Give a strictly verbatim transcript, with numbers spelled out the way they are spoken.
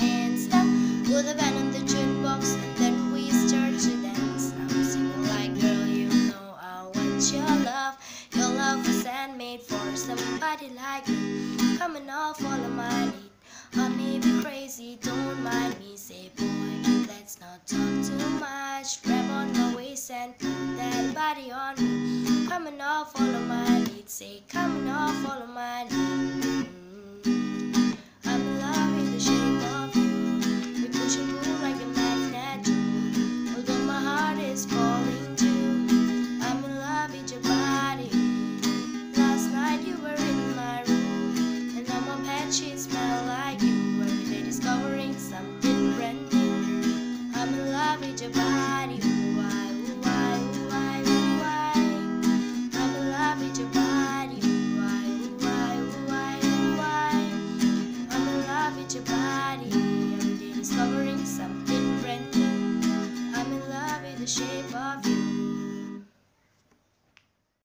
can't stop. Put the band on the jukebox and then we start to dance. I'm singing like, girl, you know I want your love. Your love was handmade for somebody like me. Come and all follow my lead. I may be crazy, don't mind me. Say, boy, let's not talk too much. Grab on my waist and put that body on me. Come and all follow my lead. Say, come and all follow my lead.